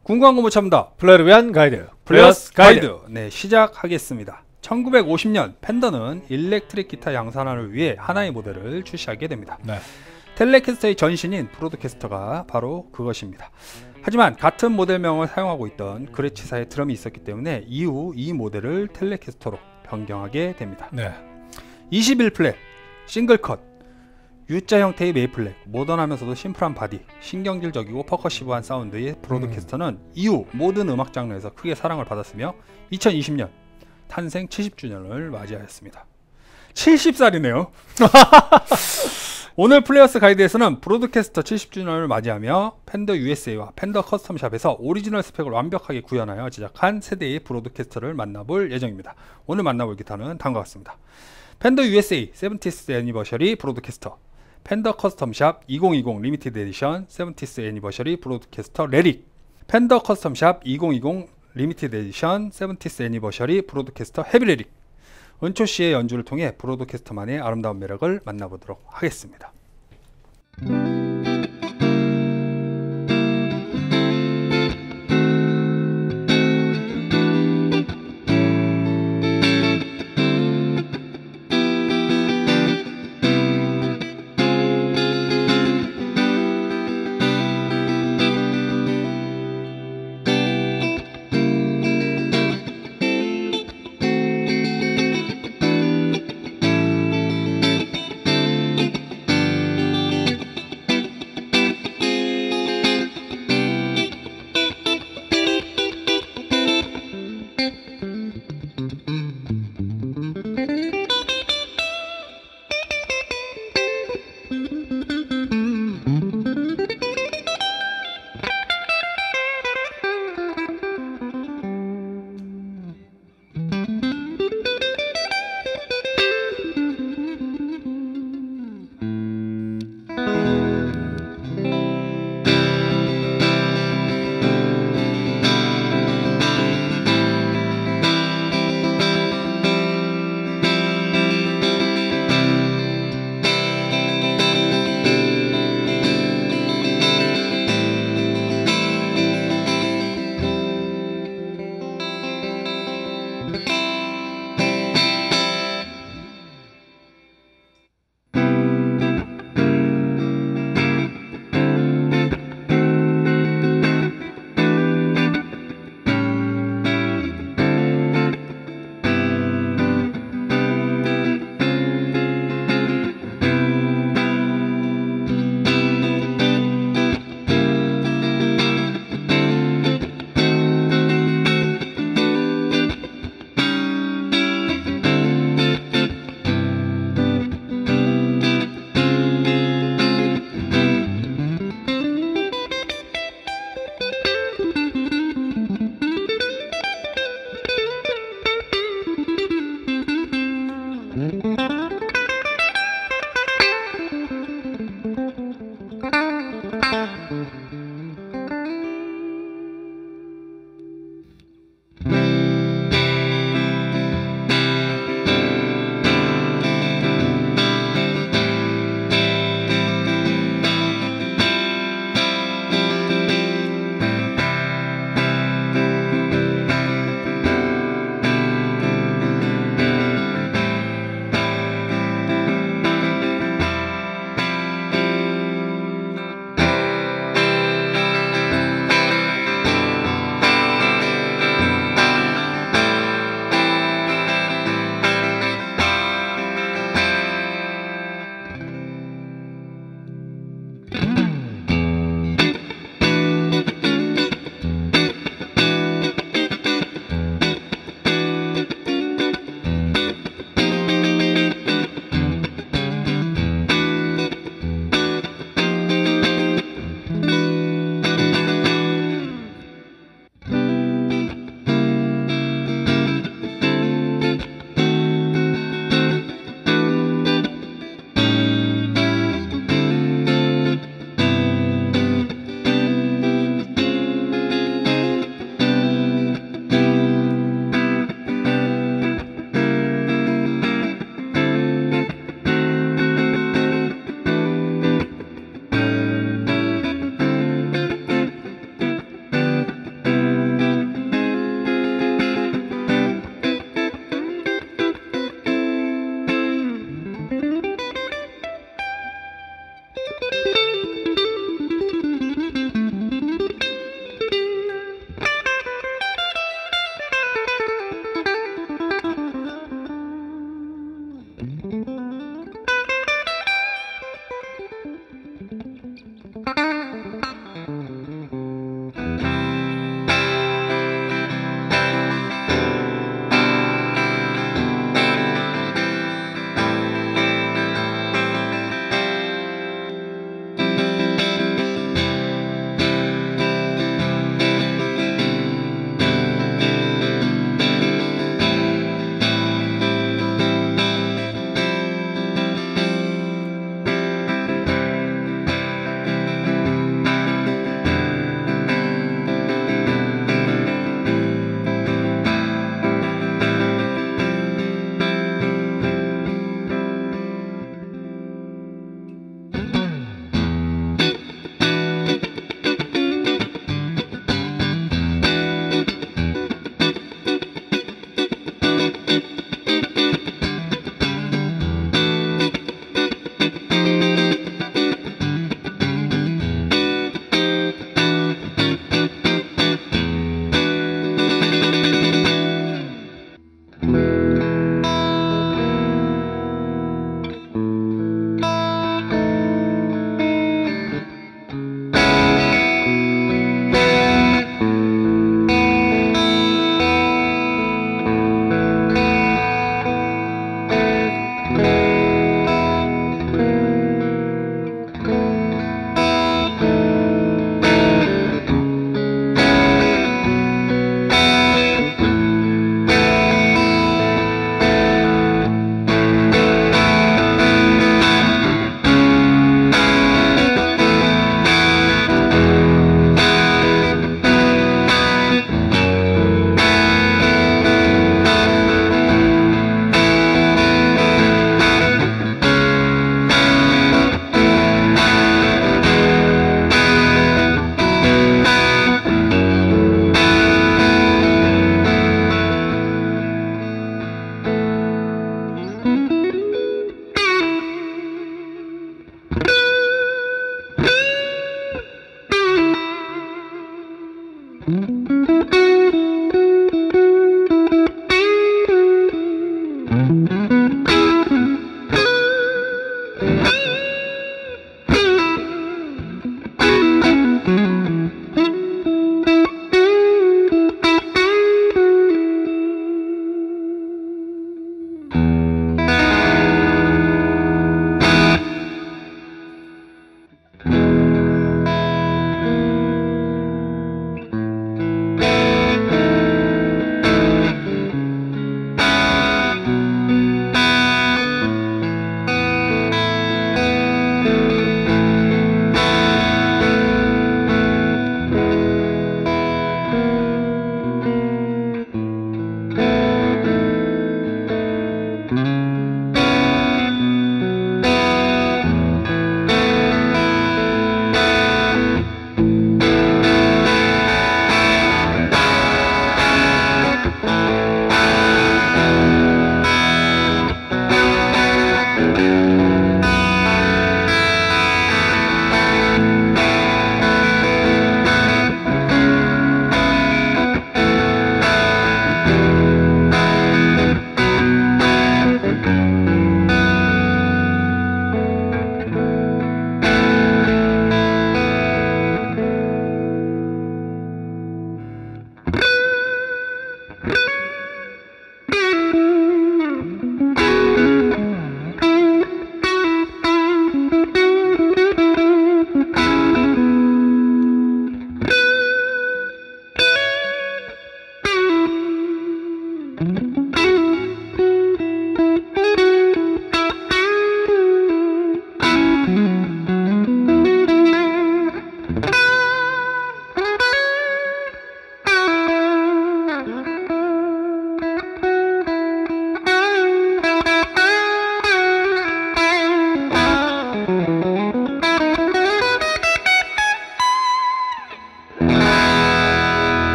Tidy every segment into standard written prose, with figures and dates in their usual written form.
군광고 못 참다. 플레이어를 위한 가이드. 플레이어스 가이드. 네, 시작하겠습니다. 1950년 펜더는 일렉트릭 기타 양산화를 위해 하나의 모델을 출시하게 됩니다. 네. 텔레캐스터의 전신인 프로드캐스터가 바로 그것입니다. 하지만 같은 모델명을 사용하고 있던 그레치사의 드럼이 있었기 때문에 이후 이 모델을 텔레캐스터로 변경하게 됩니다. 네. 21플랫, 싱글컷, U자 형태의 메이플렉, 모던하면서도 심플한 바디, 신경질적이고 퍼커시브한 사운드의 브로드캐스터는 이후 모든 음악 장르에서 크게 사랑을 받았으며 2020년 탄생 70주년을 맞이하였습니다. 70살이네요. 오늘 플레이어스 가이드에서는 브로드캐스터 70주년을 맞이하며 펜더 USA와 펜더 커스텀샵에서 오리지널 스펙을 완벽하게 구현하여 제작한 세대의 브로드캐스터를 만나볼 예정입니다. 오늘 만나볼 기타는 다음과 같습니다. 펜더 USA 70th 애니버셔리 브로드캐스터, 펜더 커스텀샵 2020 리미티드 에디션 70th 애니버셔리 브로드캐스터 레릭, 펜더 커스텀샵 2020 리미티드 에디션 70th 애니버셔리 브로드캐스터 헤비 레릭. 은초씨의 연주를 통해 브로드캐스터만의 아름다운 매력을 만나보도록 하겠습니다.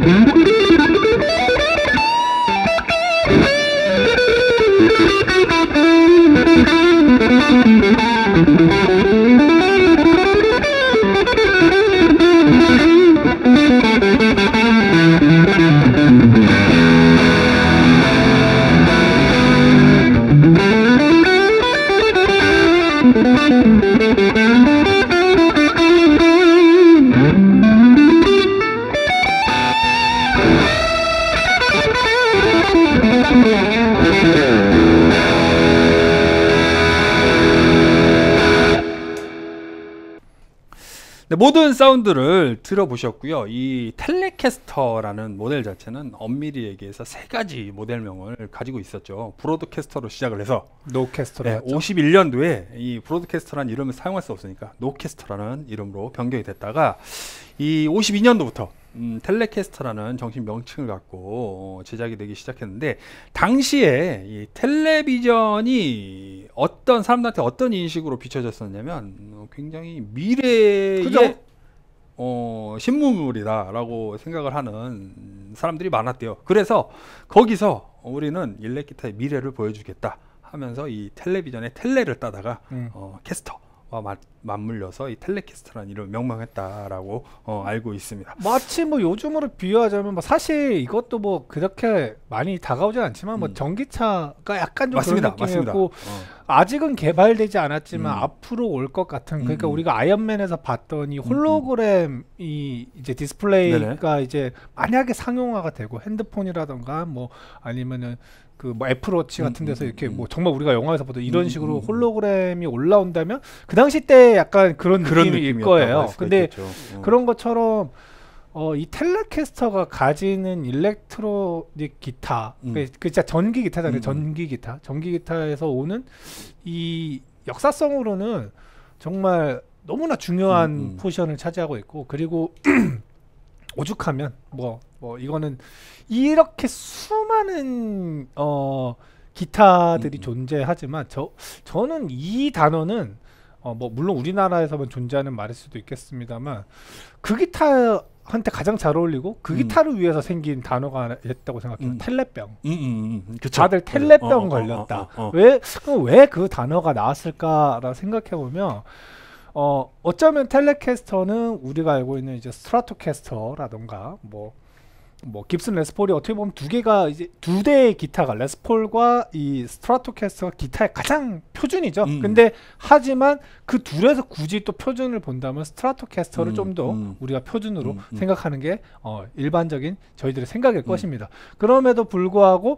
네, 모든 사운드를 들어보셨고요. 이 텔레캐스터라는 모델 자체는 엄밀히에게서 세 가지 모델명을 가지고 있었죠. 브로드캐스터로 시작을 해서 노캐스터로 네, 51년도에 이 브로드캐스터라는 이름을 사용할 수 없으니까 노캐스터라는 이름으로 변경이 됐다가 이 52년도부터 텔레캐스터라는 정식 명칭을 갖고 제작이 되기 시작했는데, 당시에 이 텔레비전이 어떤 사람들한테 어떤 인식으로 비춰졌었냐면 굉장히 미래의 그죠? 신문물이다 라고 생각을 하는 사람들이 많았대요. 그래서 거기서 우리는 일렉기타의 미래를 보여주겠다 하면서 이 텔레비전의 텔레를 따다가 캐스터와 맞물려서 이 텔레캐스터라는 이름을 명명했다라고 알고 있습니다. 마치 뭐 요즘으로 비유하자면 뭐 사실 이것도 뭐 그렇게 많이 다가오지 않지만 뭐 전기차가 약간 좀 맞습니다. 그런 느낌이었고 아직은 개발되지 않았지만 앞으로 올 것 같은, 그러니까 우리가 아이언맨에서 봤던 이 홀로그램이 이제 디스플레이가 네네. 이제 만약에 상용화가 되고 핸드폰이라던가 뭐 아니면은 그 뭐 애플워치 같은 데서 이렇게 뭐 정말 우리가 영화에서 보던 이런 식으로 홀로그램이 올라온다면 그 당시 때 약간 그런 느낌일 거예요. 근데 그런 것처럼 이 텔레캐스터가 가지는 일렉트로닉 기타, 그 진짜 전기 기타잖아요. 전기 기타에서 오는 이 역사성으로는 정말 너무나 중요한 포지션을 차지하고 있고, 그리고 오죽하면 뭐 이거는 이렇게 수많은 기타들이 존재하지만 저는 이 단어는 뭐 물론 우리나라에서만 존재하는 말일 수도 있겠습니다만 그 기타한테 가장 잘 어울리고 그 기타를 위해서 생긴 단어가 있다고 생각해요. 텔레병. 그쵸. 다들 텔레병 걸렸다. 왜 그 단어가 나왔을까라 생각해 보면 어쩌면 텔레캐스터는 우리가 알고 있는 이제 스트라토캐스터라던가 뭐 깁슨 레스폴이 어떻게 보면 두 대의 기타가 레스폴과 이 스트라토캐스터가 기타의 가장 표준이죠. 근데 하지만 그 둘에서 굳이 또 표준을 본다면 스트라토캐스터를 좀 더 우리가 표준으로 생각하는 게 일반적인 저희들의 생각일 것입니다. 그럼에도 불구하고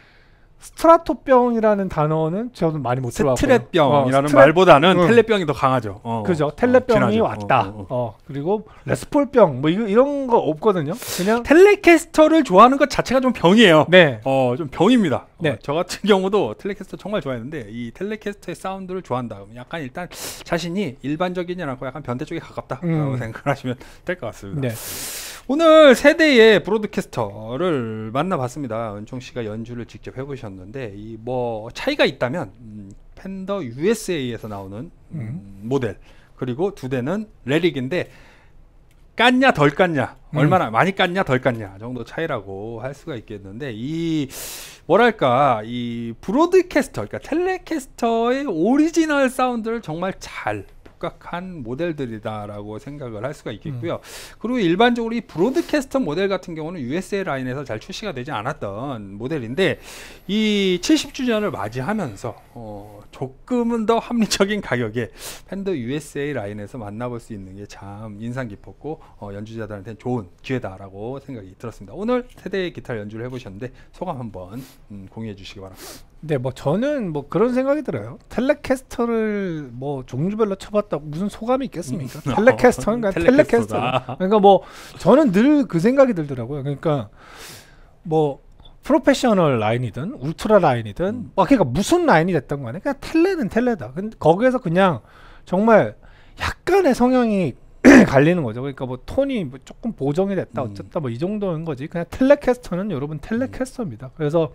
스트라토병이라는 단어는 저는 많이 못 들어봤고요. 스트랩병이라는 말보다는 텔레병이 더 강하죠. 그죠. 텔레병이 왔다. 그리고 레스폴병 뭐 이런 거 없거든요. 그냥 텔레캐스터를 좋아하는 것 자체가 좀 병이에요. 네. 좀 병입니다. 네. 저 같은 경우도 텔레캐스터 정말 좋아했는데 이 텔레캐스터의 사운드를 좋아한다. 약간 일단 자신이 일반적이지 않고 약간 변태 쪽에 가깝다라고 생각을 하시면 될 것 같습니다. 네. 오늘 세대의 브로드캐스터를 만나봤습니다. 은총 씨가 연주를 직접 해보셨는데 이 뭐 차이가 있다면 펜더 USA에서 나오는 모델, 그리고 두 대는 레릭인데 깠냐 덜 깠냐, 얼마나 많이 깠냐 덜 깠냐 정도 차이라고 할 수가 있겠는데, 이 뭐랄까 이 브로드캐스터, 그러니까 텔레캐스터의 오리지널 사운드를 정말 잘 복각한 모델들이다라고 생각을 할 수가 있겠고요. 그리고 일반적으로 이 브로드캐스터 모델 같은 경우는 USA 라인에서 잘 출시가 되지 않았던 모델인데, 이 70주년을 맞이하면서 조금은 더 합리적인 가격에 펜더 USA 라인에서 만나볼 수 있는 게 참 인상 깊었고 연주자들한테는 좋은 기회다라고 생각이 들었습니다. 오늘 세대의 기타 연주를 해보셨는데 소감 한번 공유해 주시기 바랍니다. 네, 뭐 저는 뭐 그런 생각이 들어요. 텔레캐스터를 뭐 종류별로 쳐봤다고 무슨 소감이 있겠습니까? 텔레캐스터는 그냥 텔레캐스터. 그러니까 뭐 저는 늘 그 생각이 들더라고요. 그러니까 뭐 프로페셔널 라인이든 울트라 라인이든 그러니까 무슨 라인이 됐던 간에 그냥 텔레는 텔레다. 근데 거기에서 그냥 정말 약간의 성향이 갈리는 거죠. 그러니까 뭐 톤이 뭐 조금 보정이 됐다 어쨌다 뭐 이 정도인 거지. 그냥 텔레캐스터는 여러분 텔레캐스터입니다. 그래서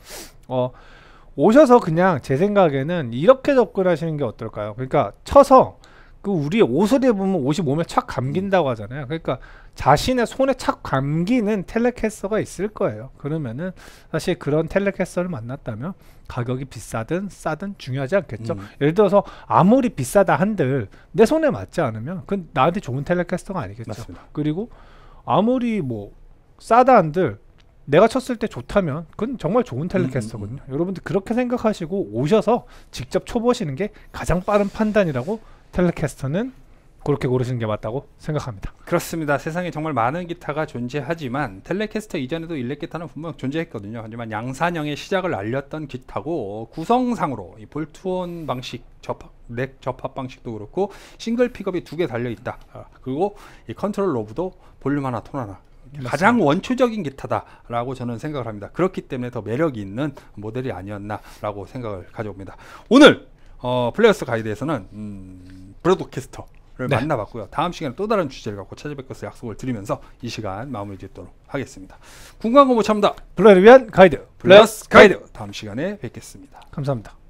오셔서 그냥 제 생각에는 이렇게 접근하시는 게 어떨까요? 그러니까 쳐서 그 우리 옷을 입으면 옷이 몸에 착 감긴다고 하잖아요. 그러니까 자신의 손에 착 감기는 텔레캐스터가 있을 거예요. 그러면은 사실 그런 텔레캐스터를 만났다면 가격이 비싸든 싸든 중요하지 않겠죠. 예를 들어서 아무리 비싸다 한들 내 손에 맞지 않으면 그건 나한테 좋은 텔레캐스터가 아니겠죠. 맞습니다. 그리고 아무리 뭐 싸다 한들 내가 쳤을 때 좋다면 그건 정말 좋은 텔레캐스터거든요. 여러분들 그렇게 생각하시고 오셔서 직접 쳐보시는 게 가장 빠른 판단이라고, 텔레캐스터는 그렇게 고르시는 게 맞다고 생각합니다. 그렇습니다. 세상에 정말 많은 기타가 존재하지만 텔레캐스터 이전에도 일렉 기타는 분명 존재했거든요. 하지만 양산형의 시작을 알렸던 기타고, 구성상으로 이 볼트온 방식 넥 접합 방식도 그렇고 싱글 픽업이 2개 달려있다. 그리고 이 컨트롤 로브도 볼륨 하나 톤 하나, 가장 원초적인 기타다라고 저는 생각을 합니다. 그렇기 때문에 더 매력이 있는 모델이 아니었나라고 생각을 가져옵니다. 오늘 플레이어스 가이드에서는 브로드캐스터를 만나봤고요. 다음 시간에 또 다른 주제를 갖고 찾아뵐 것을 약속을 드리면서 이 시간 마무리 짓도록 하겠습니다. 궁금한 거 못 참다. 플레이를 위한 가이드, 플레이어스 가이드. 다음 시간에 뵙겠습니다. 감사합니다.